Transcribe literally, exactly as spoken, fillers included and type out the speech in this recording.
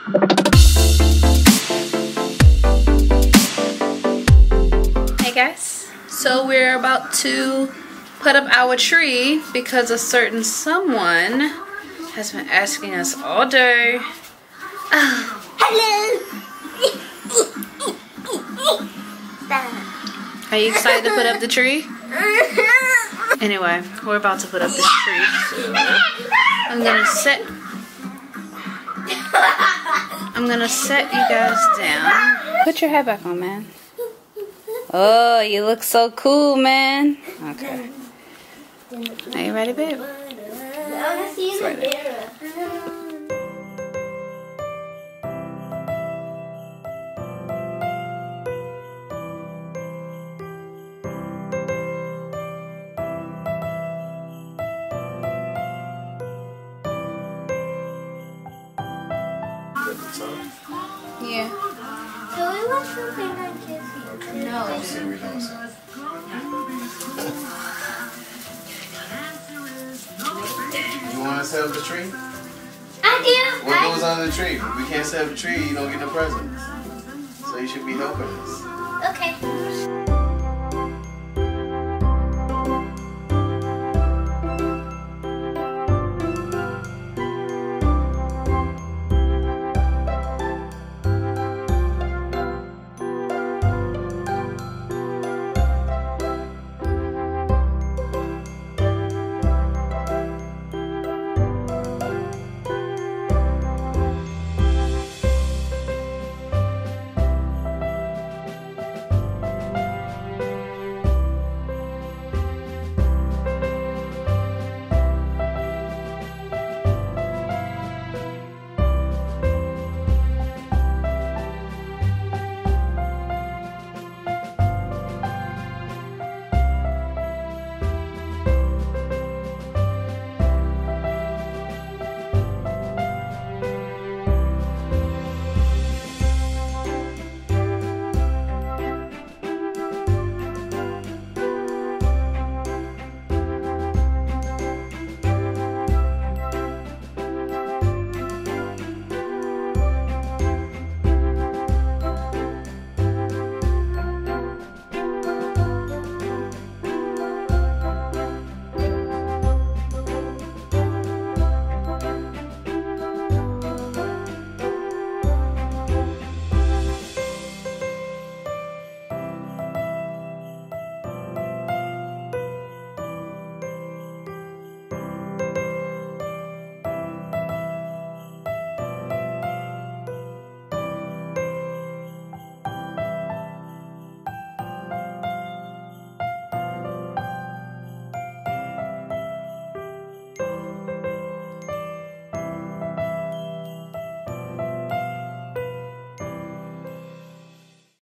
Hey guys, so we're about to put up our tree because a certain someone has been asking us all day. Oh. Hello. Are you excited to put up the tree? Anyway, we're about to put up this tree, so I'm gonna set I'm gonna set you guys down. Put your head back on, man. Oh, you look so cool, man. Okay. Are you ready, babe? I wanna see you in the mirror. Yeah. So we want something like this. No. You want to set up the tree? I do. What I goes under the tree? We can't set up the tree, you don't get no presents. So you should be helping us. Okay.